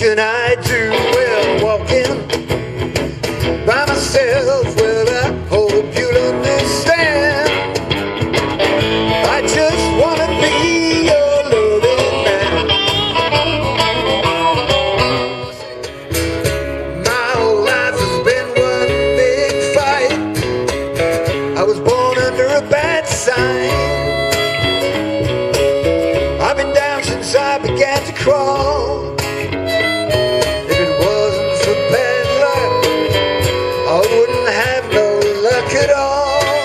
can I do? Well, walking by myself, well, I hope you'll understand. I just wanna be your loving man. My whole life has been one big fight. I was born under a bad sign. I've been down since I began to crawl. If it wasn't for bad luck, I wouldn't have no luck at all.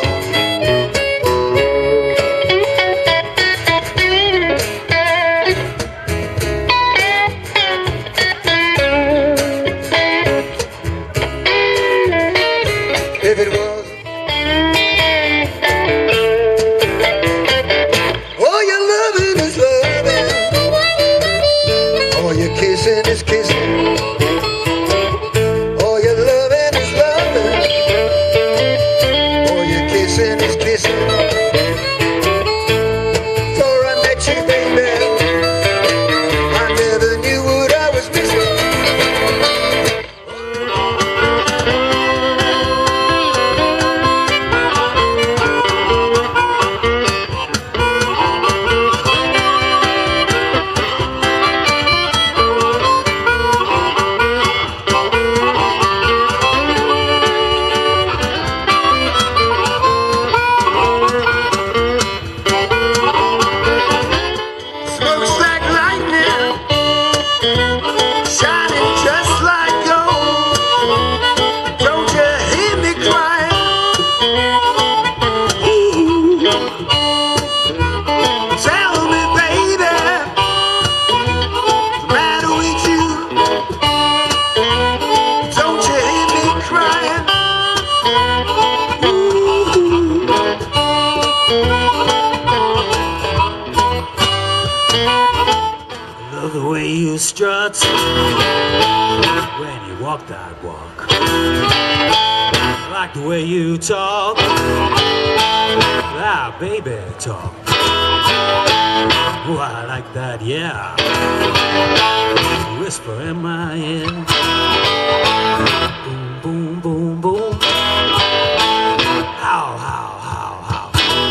If it was, oh, your loving is loving, oh, your kissing is kissing, oh, your loving is loving, oh, your kissing is kissing. Before I met you, baby, I never knew what I was missing. Smokes like lightning, shining just like gold. Don't you hear me crying? Ooh. Tell me, baby, what's the matter with you? Don't you hear me crying? Ooh. Love the way you strut when you walk that walk. I like the way you talk, ah, baby, talk. Oh, I like that, yeah. Whisper in my ear. Boom, boom, boom, boom. How, how, how, how.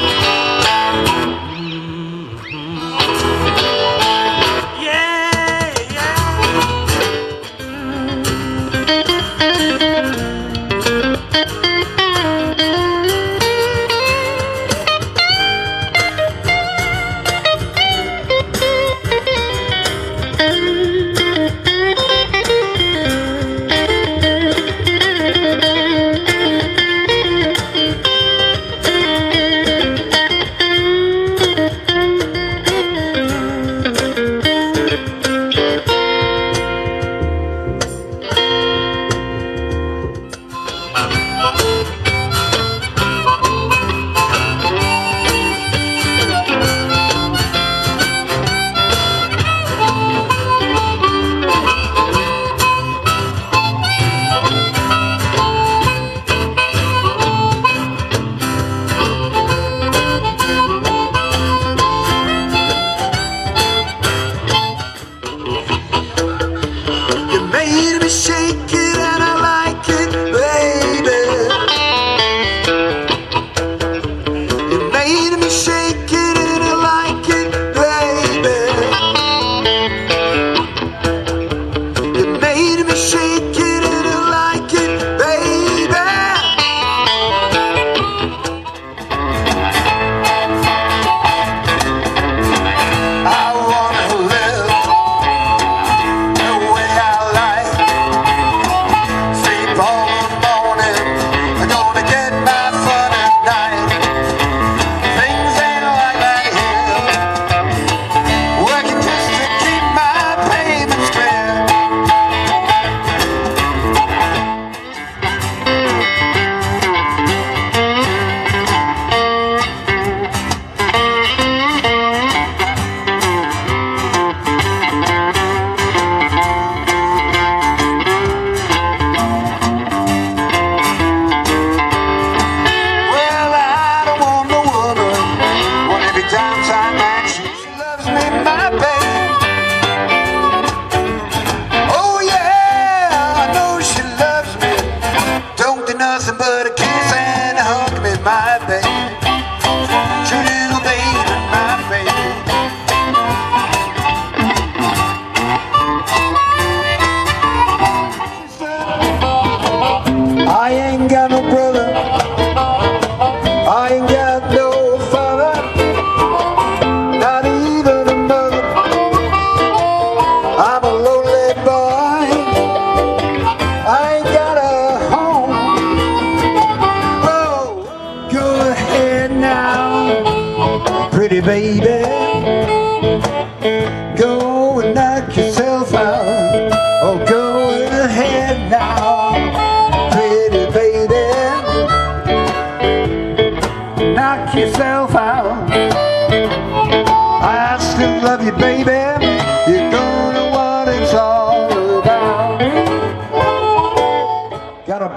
Yeah, yeah.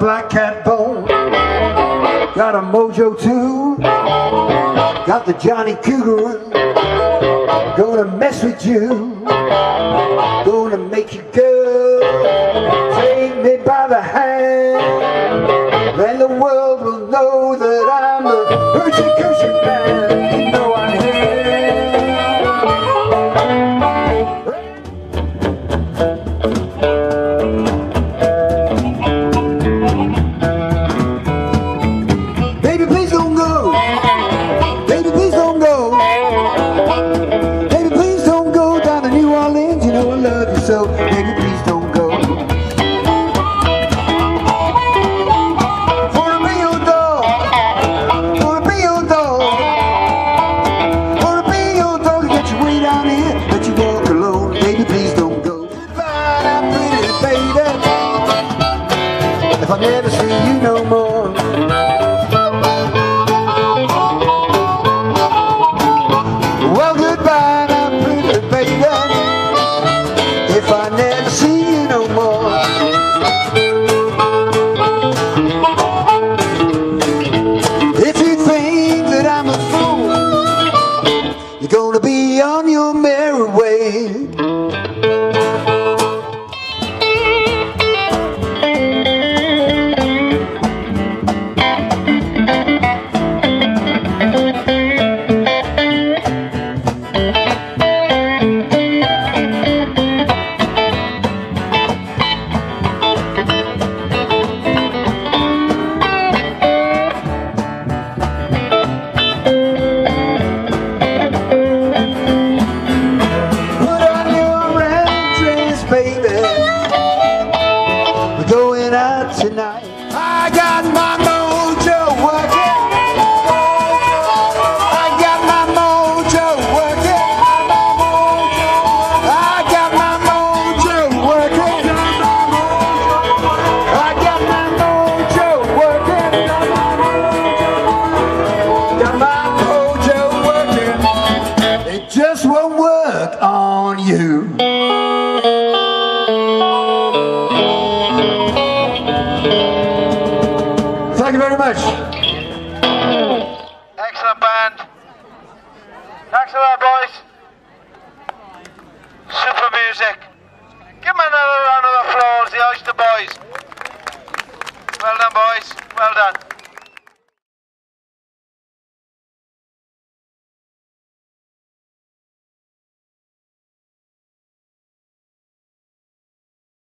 black cat bone, got a mojo too, got the Johnny Cougar, gonna mess with you, gonna make you go, take me by the hand, then the world will know that I'm a hoochie coochie man. You know I'm here. Baby, please don't go. Baby, please don't go. Baby, please don't go down to New Orleans. You know I love you so. Baby, please don't go. Wanna be your dog. Wanna be your dog. Wanna be your dog and get you way down here. Let you walk alone. Baby, please don't go. Goodbye, now, pretty baby. If I never see you no more. Well, goodbye now, pretty baby, if I never see you no more. If you think that I'm a fool, you're gonna be on your merry way. Baby, we're going out tonight. I got my mojo working. I got my mojo working. I got my mojo working. I got my mojo working. Got my mojo working. It just won't work on you. Thank you very much. Excellent band. Thanks a lot, boys. Super music. Give them another round of applause, the Oyster Boys. Well done, boys.